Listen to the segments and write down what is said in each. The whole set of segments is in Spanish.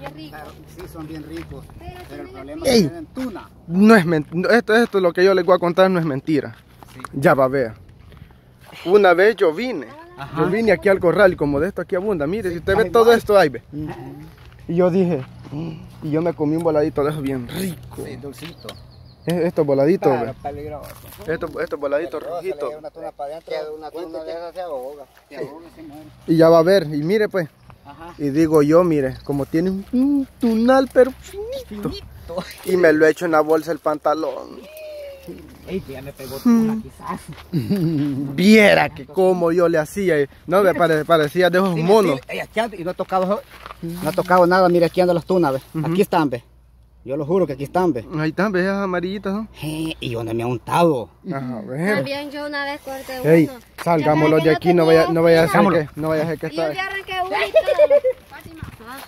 bien ricos. Sí, son bien ricos. Pero el problema es que tienen tuna. No es mentira. Esto lo que yo les voy a contar no es mentira. Sí. Ya va a ver. Una vez yo vine. Yo vine aquí al corral y como de esto aquí abunda. Mire, si usted ve todo esto ahí, ve. Y yo dije, y yo me comí un voladito de esos bien rico. Sí, dulcito. Estos voladitos, Pero ve. peligroso. Estos voladitos rojitos. Una tuna para adentro. Una tuna de esas se ahoga. Se ahoga, se muere. Y ya va a ver. Y mire pues. Ajá. Y digo yo, mire, como tiene un tunal pero finito. Y me lo echo en la bolsa el pantalón. Ey, que ya me pegó tuna quizás. Viera que como yo le hacía. No, me parecía de esos monos. Ey, aquí ando, y no ha tocado nada. Mira, aquí andan las tunas, ve. Aquí están, ve. Yo lo juro que aquí están, ve. Ahí están, ve, esas amarillitas, ¿no? Y donde me ha untado. Ajá, ver. También yo una vez corté uno. Ey, salgámoslos de aquí, no vaya a ser que, no vaya a ser que Y yo está. ya arranqué uno y todo. Fátima.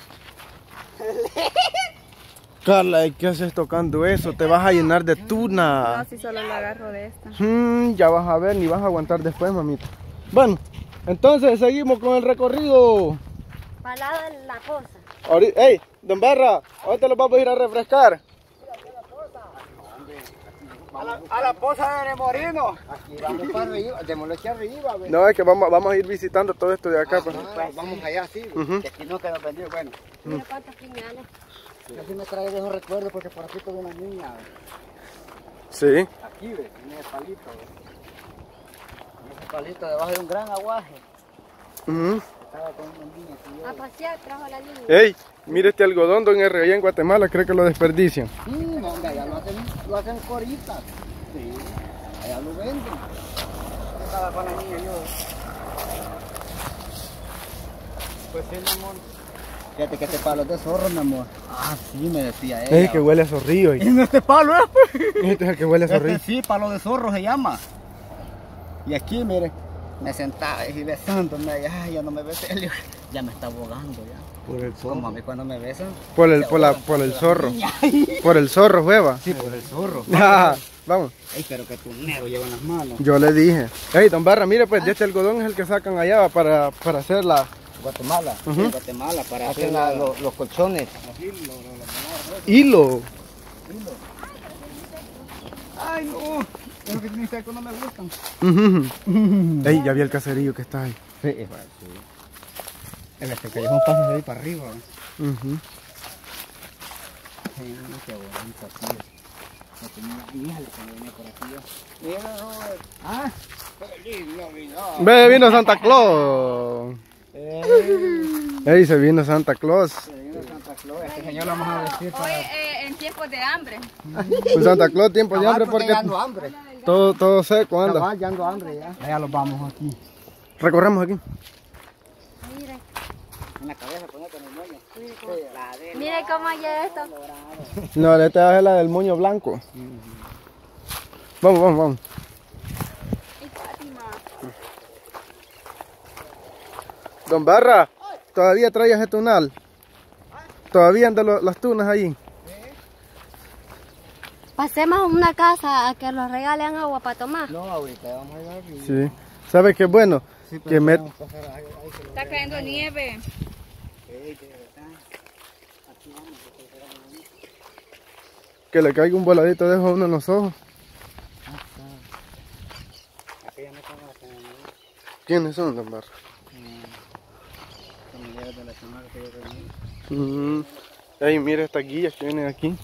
Carla, ¿y qué haces tocando eso? Te vas a llenar de tuna. No, si solo lo agarro de esta. Ya vas a ver, ni vas a aguantar después, mamita. Bueno, entonces seguimos con el recorrido. Para el lado de la poza. Ey, don Barra, ahorita los vamos a ir a refrescar. A la poza de Moreno. Aquí vamos para arriba, démosle aquí arriba, ve. No, es que vamos a ir visitando todo esto de acá. Pues. Pues vamos allá, sí, que aquí no quedó vendido. Bueno, Mira cuántos piñales. yo sí me trae de esos recuerdos porque por aquí tuve una niña. Sí. Aquí, ve, en ese palito, ve. En ese palito debajo de un gran aguaje. Estaba con una niña aquí yo. A pasear trajo la niña. Ey, mire este algodón, don R, allá en Guatemala, creo que lo desperdician. No, hombre, allá lo hacen coritas. Sí, allá lo venden. Yo estaba con la niña yo. Pues sí, mi amor. Fíjate que este palo es de zorro, mi amor. Ah, sí, me decía ella. Ey, que huele a zorrillo. ¿Y en este palo Este es el que huele a zorrillo. Sí, palo de zorro se llama. Y aquí, mire, me sentaba y besándome. Ay, ya no me besé. Ya me está ahogando ya. Por el Como a mí cuando me besan. Por el zorro. Por el zorro, hueva. Sí, por el zorro. Vamos. Ay, pero que tu negro lleva en las manos. Yo le dije. Ey, don Barra, mire pues, de este algodón es el que sacan allá para hacer la... Guatemala. Sí, Guatemala, para hacer los colchones. Hilo. Ay, no. Eso que tiene seco no me gustan. Ey, ya vi el caserío que está ahí. Sí, es verdad, sí. El este que lleva un paso de ahí para arriba. Sí, qué bonito aquí. No tenía una hija que venía por aquí yo. Mira, Robert. Ah, feliz Navidad. Ve, vino Santa Claus. Ey, se vino Santa Claus. Se vino Santa Claus. Este señor lo vamos a vestir para... Hoy en tiempos de hambre. Pues Santa Claus, tiempo de hambre porque ya ando hambre. todo seco anda. Cabal, ya ando hambre ya. Allá los vamos aquí. Recorremos aquí. Mire. En la cabeza ponete en el moño. Mire cómo hay esto. No, esta es la del moño blanco. Vamos. Ay, Fátima. Don Barra, ¿todavía traes ese tunal? ¿Todavía andan las tunas ahí? Pasemos a una casa a que nos regalen agua para tomar. No, ahorita vamos a ir arriba. Sí. ¿Sabe qué bueno? Sí, Que me... Está cayendo nieve. Que le caiga un voladito de eso a uno en los ojos. ¿Quiénes son, don Barra? Familiares de la semana que yo reuní. Ey, mira estas guías que vienen aquí.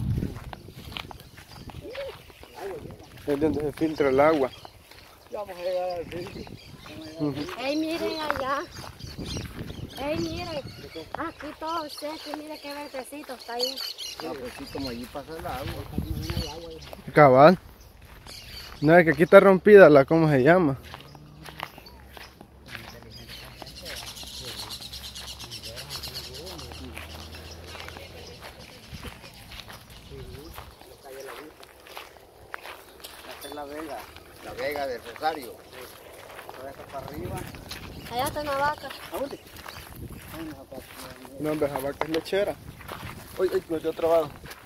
Es donde se filtra el agua. Ya vamos a llegar al río. Ey, miren allá. Ey, miren. Aquí todo seco. Mire qué verdecito está ahí. No, pues sí, como allí pasa el agua. Cabal. No, es que aquí está rompida la, ¿cómo se llama? Esta es la vega del Rosario. Toda esta para arriba. Allá está una vaca. ¿A dónde? No, hombre, esa vaca es lechera. Uy, me quedó trabado.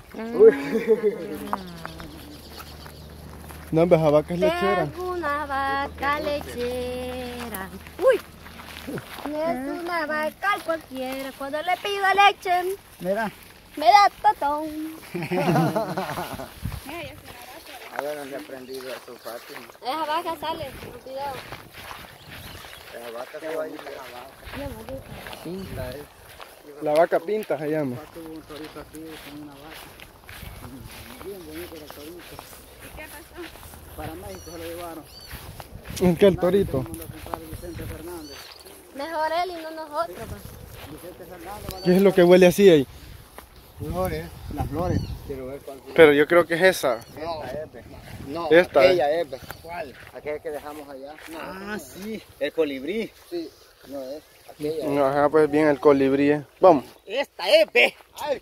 No, hombre, esa vaca es lechera. Tengo una vaca lechera. Uy. Es una vaca cualquiera. Cuando le pido leche, Mira. me da totón. A ver, ¿dónde he aprendido eso, Fátima? Esa vaca sale, con cuidado. La vaca se va a ir. Pinta, La vaca pinta se llama. tuvo un torito así con una vaca. Bien bonito el torito. ¿Qué pasó? Para México se lo llevaron. ¿En qué el torito? Lo mandó a comprar Vicente Fernández. Mejor él y no nosotros. Pues. Vicente Fernández. ¿Qué es lo que huele así ahí? Flores. Las flores. Quiero ver cuál. Pero yo creo que es esa. Esta es, ve. No, Esta aquella es. Ve. ¿Cuál? Aquella que dejamos allá. No, sí. El colibrí. Sí. No es. Aquella. Ajá, pues bien el colibrí. Vamos. Esta es, ve. Ay,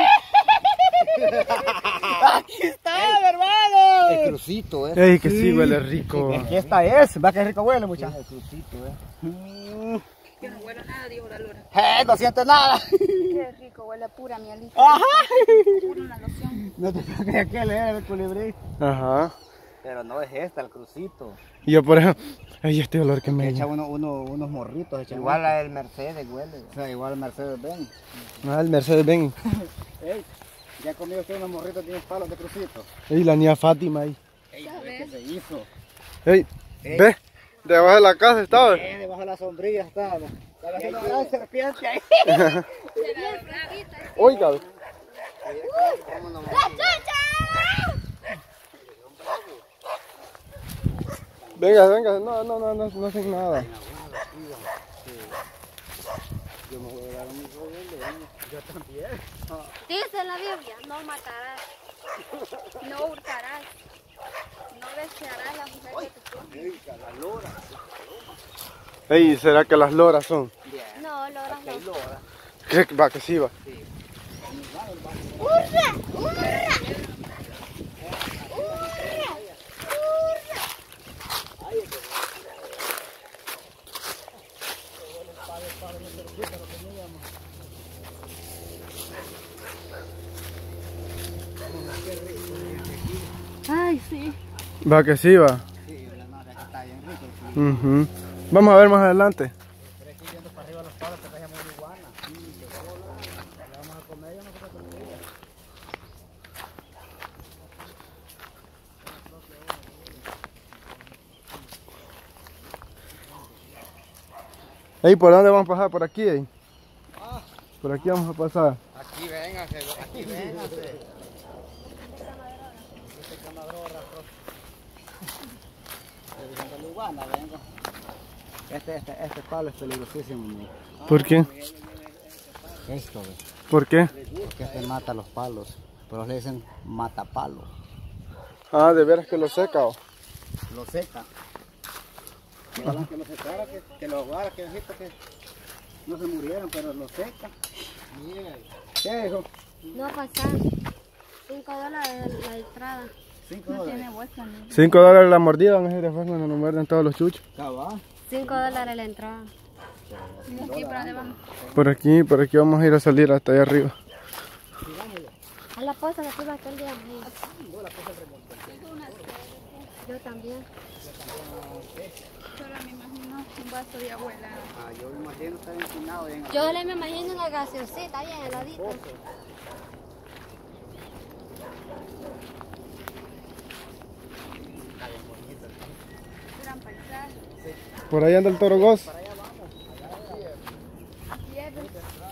aquí está, hermano. El crucito, Ey, que sí huele rico. Es que esta es. Va que rico huele, muchachos. El crucito, Que no huele a nada, dijo la lora. No siento nada. Qué rico, huele a pura mielita. Ajá. Pura una loción. No te creo que aquel era el colibrí. Ajá. Pero no es esta, el crucito. Y yo por ejemplo, ay, este olor que me Echa echa. unos morritos. Igual a el Mercedes huele. O sea, igual al Mercedes Benz. Ah, el Mercedes Benz. Ey, ya comido usted unos morritos que tienen palos de crucito. Ey, la niña Fátima ahí. Ey, ¿qué se hizo? Ey, ve, debajo de la casa estaba. Debajo de la sombrilla estaba. Estaba haciendo una serpiente ahí. Oiga, ve. ¡La chucha! Venga, venga, no hacen nada. Yo me voy a dar a mi joven, yo también. Dice la Biblia, no matarás, No hurtarás. No desearás la mujer de tu prójimo. Ey, ¿será que las loras son? no, loras no. ¿Qué? Va, que sí va. Ay, sí. Va, que sí va. Sí, la madre que está bien rico. Ujú. Vamos a ver más adelante. Pero aquí viendo para arriba los palos que trae muy iguana. Le vamos a comer, yo no sé qué comer. Ey, ¿por dónde vamos a pasar? Por aquí, ey. Por aquí vamos a pasar. Aquí véngase, aquí véngase. Este camadrón de la iguana, vengo. Este palo es peligrosísimo, amigo. ¿Por qué? Esto, ve. ¿Por qué? Que te mata los palos. Pero le dicen matapalos. Ah, de veras que lo seca. ¿O? Lo seca. Que hablan que lo secara, que lo ahogara, que dijiste que no se murieron, pero lo seca. ¿Qué hijo? No pasar. $5 la entrada. 5 No dólares. tiene bolsa ni. $5 la mordida, van a ser después cuando nos muerden todos los chuchos. Cabal. $5 la entrada. ¿Y aquí para dónde vamos? Por aquí vamos a ir a salir hasta allá arriba. A la posta que tú vas todo el día. Yo también. Solo me imagino un vaso de abuela. Ah, yo me imagino estar empinado bien. Yo le me imagino una gaseosita ahí heladita. Gran paisaje. Por ahí anda el Toro Goz. Piedras.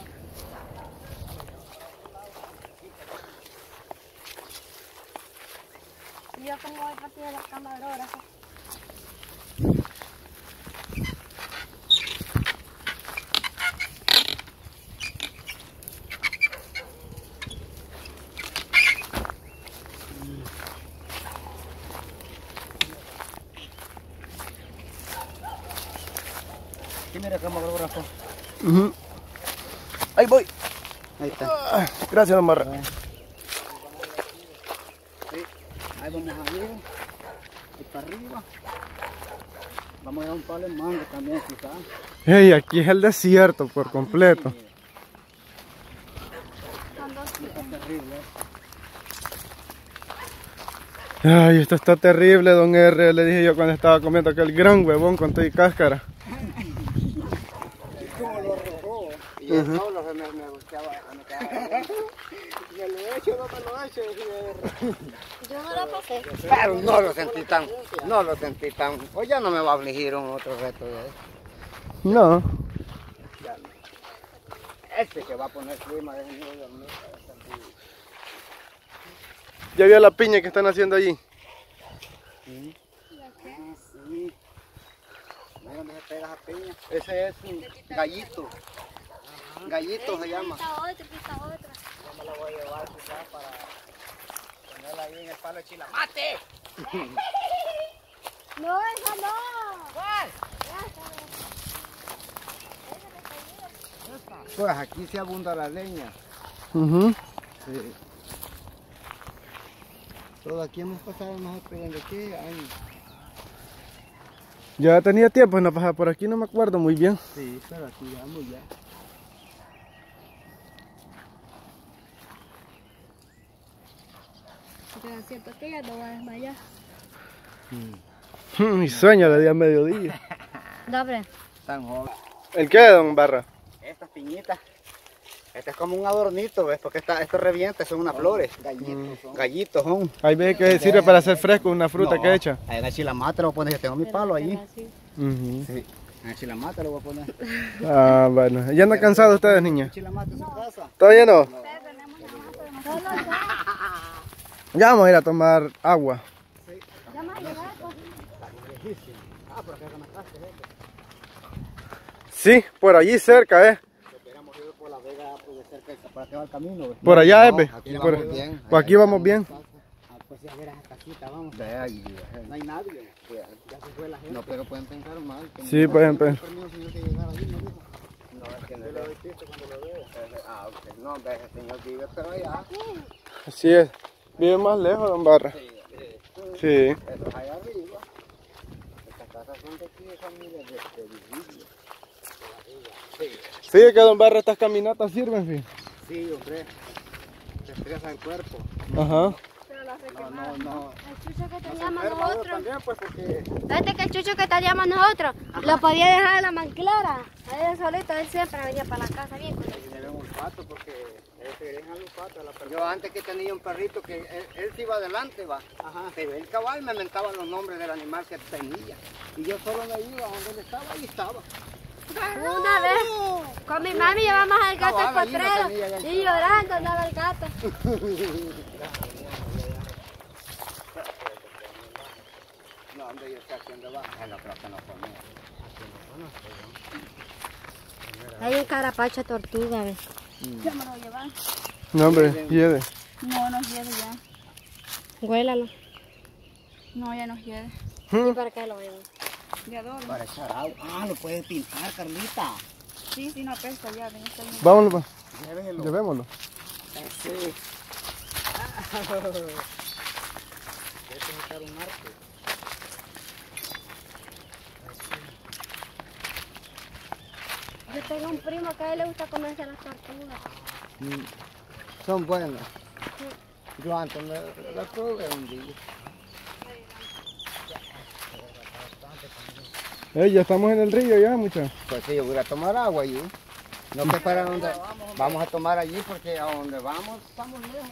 Y yo como voy partido de la camarógrafa. Aquí mira camarógrafo. Ahí voy. Ahí está. Ah, gracias, don Marra. Sí. Ahí vamos arriba. Y para arriba. Vamos a dar un palo en mango también, quizás. Hey, aquí es el desierto por completo. Son dos Está terrible. Ay, esto está terrible, don R. Le dije yo cuando estaba comiendo aquel gran huevón con todo y cáscara. Y él solo se me volteaba, me quedaba. Me lo he hecho, no me lo he hecho. Yo no lo pasé. Pero no lo sentí tan, pues ya no me va a afligir un otro reto de eso. No. Ya no. Este que va a poner clima es un hijo de mí. ¿Ya vio la piña que están haciendo allí? Sí. Sí. Mira dónde se pega esa piña. Ese es un gallito. Gallito se llama. Quita otra. Yo me la voy a llevar ya para ponerla ahí en el palo de chilamate. No, esa no. ¿Cuál? Pues aquí se abunda la leña. Sí. Todo aquí hemos pasado nosotros de qué años. Ya tenía tiempo en la pasada por aquí, no me acuerdo muy bien. Sí, pero aquí vamos ya. Yo siento que ya no voy a desmayar. Mi sueño le di a mediodía. Dobre. Tan joven. ¿El qué, don Barra? Estas piñitas. Este es como un adornito, ¿ves? Porque esto revienta, son unas flores. Gallitos son. Ahí ve que sirve para hacer fresco una fruta que echa. Ahí en la chilamata lo voy a poner, yo tengo mi palo allí. Ujú. Sí. En la chilamata lo voy a poner. Ah, bueno. ¿Ya andan cansados ustedes, niñas? Chilamata en su casa. ¿Todavía no? Ya vamos a ir a tomar agua. Ya me ha llegado. Ah, por acá con las casas, Sí, por allí cerca, hubiéramos ido por la vega, pues de cerca, para que va el camino, ¿ves? Por allá, ve. Aquí Por, vamos bien. por aquí vamos bien. Ah, pues ya ver a esa casita, vamos. Ve ahí, no hay nadie. Ya se fue la gente. No, pero pueden pensar mal. Sí, pueden pensar. Permiso, señor, que llegara ahí, ¿no dijo? No, es que no lo viste cuando lo veo. Ah, ok. No, ve, ese señor vive, pero allá. Así es. Vive más lejos, don Barra. Sí. Eso es allá arriba. Estas casas son de aquí, son miles de viviendas. Sí, que don Barra estas caminatas sirven, sí. Sí, hombre. Te estresa el cuerpo. Ajá. Pero las No, requemadas. no. El chucho que No se teníamos enferma uno nosotros. también, pues, porque... Vete que el chucho que teníamos nosotros lo podía dejar en la manclara. Ahí solito, él siempre venía para la casa bien. Tiene un olfato porque se deja el olfato a la persona. Yo antes que tenía un perrito que él se iba adelante, va. Ajá. Pero el cabal me mentaba los nombres del animal que tenía. Y yo solo me iba donde él estaba y estaba. Una vez con mi mami llevamos al gato al Cabal, allí lo potrero tenía ya. y llorando andaba el gato. No, hombre, yo sé a quién le va. Él creo que no ponía. Hay un carapacho tortuga, ¿ves? Ya me lo llevan. No, hombre, hiede. No, no hiede ya. Huélalo. No, ya no hiede. ¿Y para qué lo llevan? De adorno. Para echar agua. Ah, lo puedes pintar, Carlita. Sí, sí, no apesta ya. Ven, está bien. Vámonos, pues. Llévelo. Llevémoslo. Sí. Este es echar un marco. Yo tengo un primo que a él le gusta comerse las tortugas. Son buenas. Yo antes las probé un día. Ya estamos en el río ya, muchachos. Pues sí, yo voy a tomar agua allí. No sé para dónde vamos a tomar allí porque a donde vamos estamos lejos.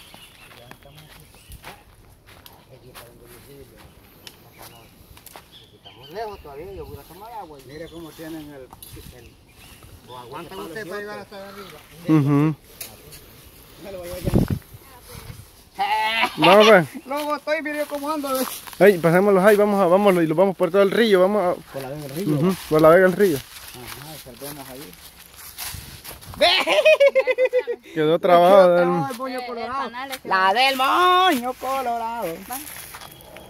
Estamos lejos todavía, yo voy a tomar agua. Mire cómo tienen el ¿o aguantan ustedes para llegar hasta arriba? Ujú. Me lo voy a llevar. Vamos, pues. Luego estoy, mire cómo ando. Ay, pasémoslos ahí, vámonos y los vamos por todo el río, vamos a... Por la vega del río. Ujú, por la vega del río. Ajá, salvemos ahí. Quedó trabajado. El moño colorado. La del moño colorado.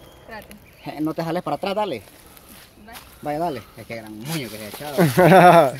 Espérate. No te jales para atrás, dale. Vaya, dale. Es que gran moño que se ha echado.